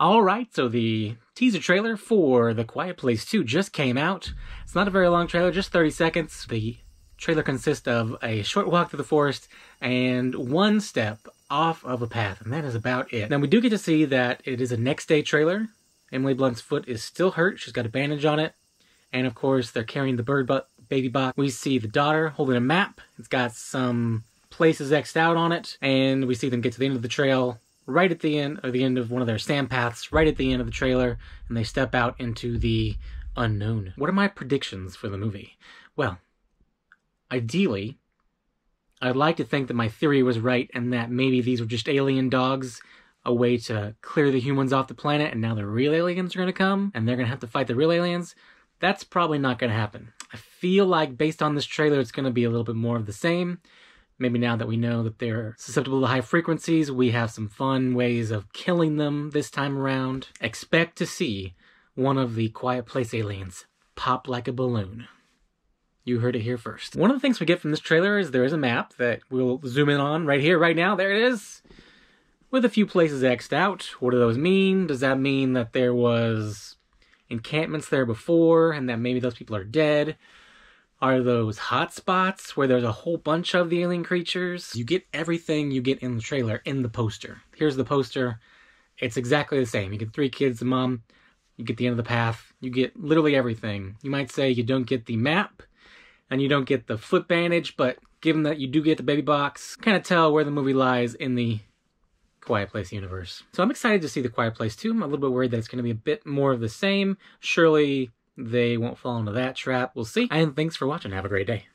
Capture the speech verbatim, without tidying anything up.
Alright, so the teaser trailer for The Quiet Place two just came out. It's not a very long trailer, just thirty seconds. The trailer consists of a short walk through the forest and one step off of a path, and that is about it. Now, we do get to see that it is a next day trailer. Emily Blunt's foot is still hurt. She's got a bandage on it. And of course, they're carrying the bird baby box. We see the daughter holding a map. It's got some places X'd out on it. And we see them get to the end of the trail, right at the end, or the end of one of their sand paths, right at the end of the trailer. And they step out into the unknown. What are my predictions for the movie? Well, ideally, I'd like to think that my theory was right and that maybe these were just alien dogs, a way to clear the humans off the planet, and now the real aliens are going to come and they're going to have to fight the real aliens. That's probably not going to happen. I feel like based on this trailer, it's going to be a little bit more of the same. Maybe now that we know that they're susceptible to high frequencies, we have some fun ways of killing them this time around. Expect to see one of the Quiet Place aliens pop like a balloon. You heard it here first. One of the things we get from this trailer is there is a map that we'll zoom in on right here, right now. There it is. With a few places X'd out. What do those mean? Does that mean that there was encampments there before and that maybe those people are dead? Are those hot spots where there's a whole bunch of the alien creatures? You get everything you get in the trailer in the poster. Here's the poster. It's exactly the same. You get three kids, the mom. You get the end of the path. You get literally everything. You might say you don't get the map and you don't get the foot bandage, but given that you do get the baby box, kind of tell where the movie lies in the Quiet Place universe. So I'm excited to see The Quiet Place two. I'm a little bit worried that it's going to be a bit more of the same. Surely they won't fall into that trap. We'll see. And thanks for watching. Have a great day.